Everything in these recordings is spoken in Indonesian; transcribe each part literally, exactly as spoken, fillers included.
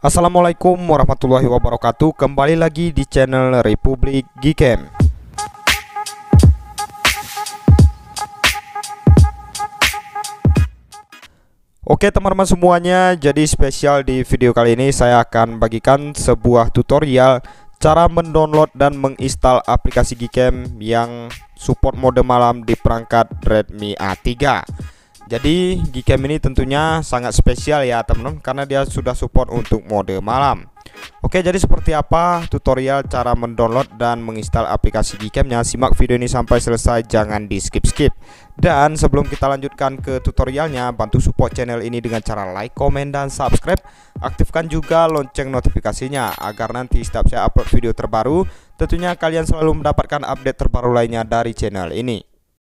Assalamualaikum warahmatullahi wabarakatuh. Kembali lagi di channel Republik Gcam. Oke teman-teman semuanya, jadi spesial di video kali ini saya akan bagikan sebuah tutorial cara mendownload dan menginstal aplikasi Gcam yang support mode malam di perangkat Redmi A tiga. Jadi Gcam ini tentunya sangat spesial ya teman-teman, karena dia sudah support untuk mode malam. Oke, jadi seperti apa tutorial cara mendownload dan menginstal aplikasi Gcam-nya? Simak video ini sampai selesai, jangan di skip-skip. Dan sebelum kita lanjutkan ke tutorialnya, bantu support channel ini dengan cara like, komen, dan subscribe. Aktifkan juga lonceng notifikasinya agar nanti setiap saya upload video terbaru, tentunya kalian selalu mendapatkan update terbaru lainnya dari channel ini.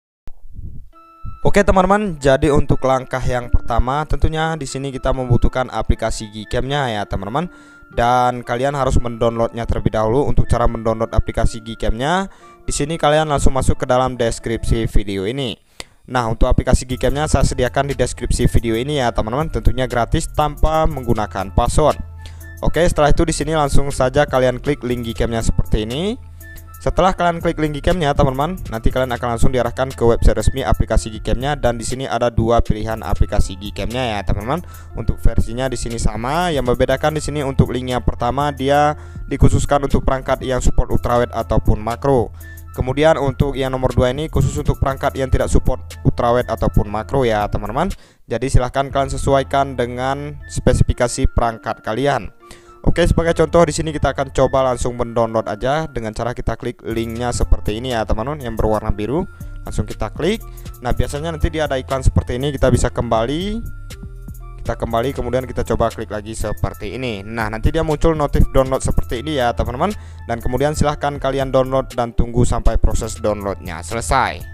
Oke teman-teman, jadi untuk langkah yang pertama tentunya di sini kita membutuhkan aplikasi Gcam-nya ya teman-teman, dan kalian harus mendownloadnya terlebih dahulu. Untuk cara mendownload aplikasi Gcam-nya, di sini kalian langsung masuk ke dalam deskripsi video ini. Nah, untuk aplikasi Gcam-nya saya sediakan di deskripsi video ini ya teman-teman, tentunya gratis tanpa menggunakan password. Oke, setelah itu di sini langsung saja kalian klik link Gcam-nya seperti ini. Setelah kalian klik link Gcam-nya, teman-teman, nanti kalian akan langsung diarahkan ke website resmi aplikasi Gcam-nya, dan di sini ada dua pilihan aplikasi Gcam-nya ya, teman-teman. Untuk versinya di sini sama, yang membedakan di sini untuk link yang pertama dia dikhususkan untuk perangkat yang support ultrawide ataupun makro. Kemudian untuk yang nomor dua ini khusus untuk perangkat yang tidak support ultrawide ataupun makro ya, teman-teman. Jadi silahkan kalian sesuaikan dengan spesifikasi perangkat kalian. Oke, sebagai contoh di sini kita akan coba langsung mendownload aja dengan cara kita klik linknya seperti ini ya teman-teman, yang berwarna biru. Langsung kita klik. Nah, biasanya nanti dia ada iklan seperti ini, kita bisa kembali. Kita kembali kemudian kita coba klik lagi seperti ini. Nah, nanti dia muncul notif download seperti ini ya teman-teman. Dan kemudian silahkan kalian download dan tunggu sampai proses downloadnya selesai.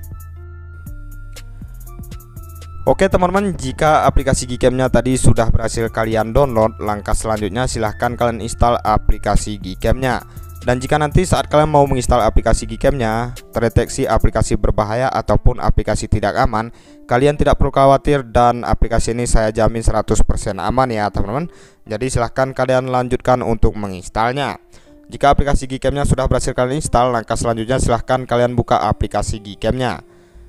Oke teman-teman, jika aplikasi Gcam-nya tadi sudah berhasil kalian download, langkah selanjutnya silahkan kalian install aplikasi Gcam-nya. Dan jika nanti saat kalian mau menginstal aplikasi Gcam-nya terdeteksi aplikasi berbahaya ataupun aplikasi tidak aman, kalian tidak perlu khawatir, dan aplikasi ini saya jamin seratus persen aman ya teman-teman. Jadi silahkan kalian lanjutkan untuk menginstalnya. Jika aplikasi Gcam-nya sudah berhasil kalian install, langkah selanjutnya silahkan kalian buka aplikasi Gcam-nya.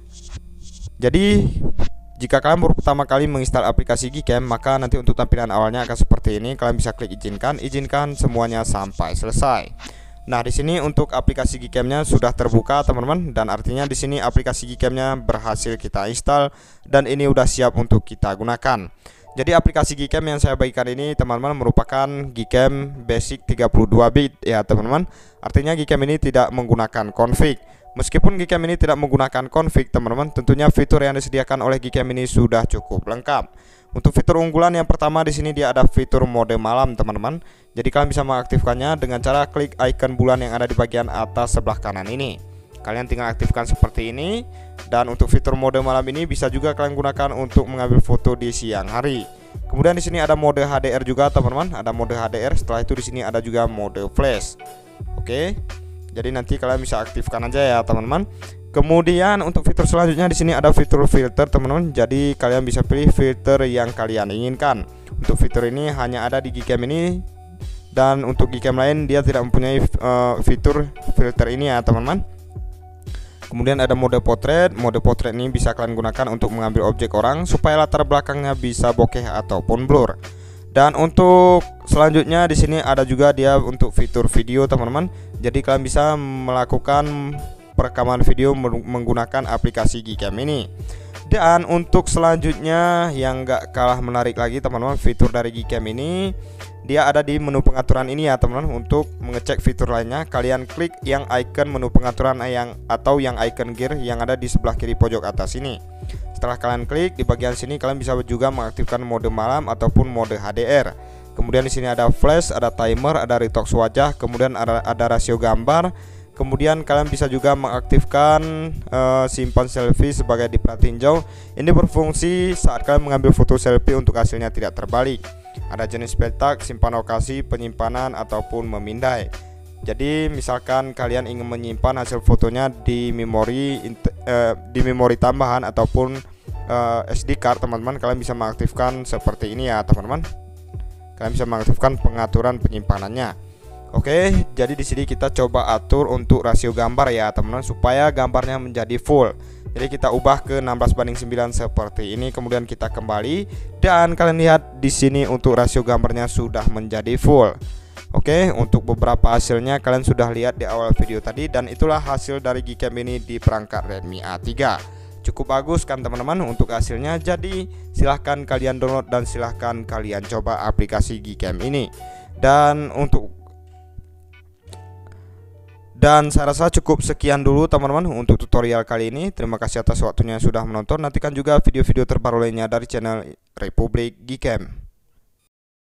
Jadi jika kalian baru pertama kali menginstal aplikasi Gcam, maka nanti untuk tampilan awalnya akan seperti ini. Kalian bisa klik izinkan, izinkan semuanya sampai selesai. Nah, di sini untuk aplikasi Gcam-nya sudah terbuka, teman-teman, dan artinya di sini aplikasi Gcam-nya berhasil kita install dan ini udah siap untuk kita gunakan. Jadi aplikasi Gcam yang saya bagikan ini, teman-teman, merupakan Gcam basic tiga puluh dua bit ya, teman-teman. Artinya Gcam ini tidak menggunakan config. Meskipun Gcam ini tidak menggunakan config, teman-teman, tentunya fitur yang disediakan oleh Gcam ini sudah cukup lengkap. Untuk fitur unggulan yang pertama di sini dia ada fitur mode malam, teman-teman. Jadi kalian bisa mengaktifkannya dengan cara klik icon bulan yang ada di bagian atas sebelah kanan ini. Kalian tinggal aktifkan seperti ini. Dan untuk fitur mode malam ini bisa juga kalian gunakan untuk mengambil foto di siang hari. Kemudian di sini ada mode H D R juga, teman-teman. Ada mode H D R. Setelah itu di sini ada juga mode flash. Oke. Jadi nanti kalian bisa aktifkan aja ya teman-teman. Kemudian untuk fitur selanjutnya di sini ada fitur filter, teman-teman. Jadi kalian bisa pilih filter yang kalian inginkan. Untuk fitur ini hanya ada di Gcam ini, dan untuk Gcam lain dia tidak mempunyai uh, fitur filter ini ya teman-teman. Kemudian ada mode potret. Mode potret ini bisa kalian gunakan untuk mengambil objek orang supaya latar belakangnya bisa bokeh ataupun blur. Dan untuk selanjutnya di sini ada juga dia untuk fitur video, teman-teman. Jadi kalian bisa melakukan perekaman video menggunakan aplikasi Gcam ini. Dan untuk selanjutnya yang gak kalah menarik lagi, teman-teman, fitur dari Gcam ini dia ada di menu pengaturan ini ya teman-teman. Untuk mengecek fitur lainnya, kalian klik yang icon menu pengaturan yang atau yang icon gear yang ada di sebelah kiri pojok atas ini. Setelah kalian klik di bagian sini, kalian bisa juga mengaktifkan mode malam ataupun mode H D R. Kemudian di sini ada flash, ada timer, ada retouch wajah, kemudian ada, ada rasio gambar. Kemudian kalian bisa juga mengaktifkan uh, simpan selfie sebagai di plat tinjau. Ini berfungsi saat kalian mengambil foto selfie untuk hasilnya tidak terbalik. Ada jenis petak, simpan lokasi, penyimpanan ataupun memindai. Jadi misalkan kalian ingin menyimpan hasil fotonya di memori uh, di memori tambahan ataupun uh, S D card, teman-teman, kalian bisa mengaktifkan seperti ini ya teman-teman. kalian bisa mengaktifkan pengaturan penyimpanannya. Oke, jadi di sini kita coba atur untuk rasio gambar ya teman-teman, supaya gambarnya menjadi full. Jadi kita ubah ke enam belas banding sembilan seperti ini, kemudian kita kembali dan kalian lihat di sini untuk rasio gambarnya sudah menjadi full. Oke, untuk beberapa hasilnya kalian sudah lihat di awal video tadi, dan itulah hasil dari Gcam ini di perangkat Redmi A tiga. Cukup bagus kan teman-teman untuk hasilnya. Jadi silahkan kalian download dan silahkan kalian coba aplikasi Gcam ini. Dan untuk Dan saya rasa cukup sekian dulu teman-teman untuk tutorial kali ini. Terima kasih atas waktunya sudah menonton. Nantikan juga video-video terbaru lainnya dari channel Republik Gcam.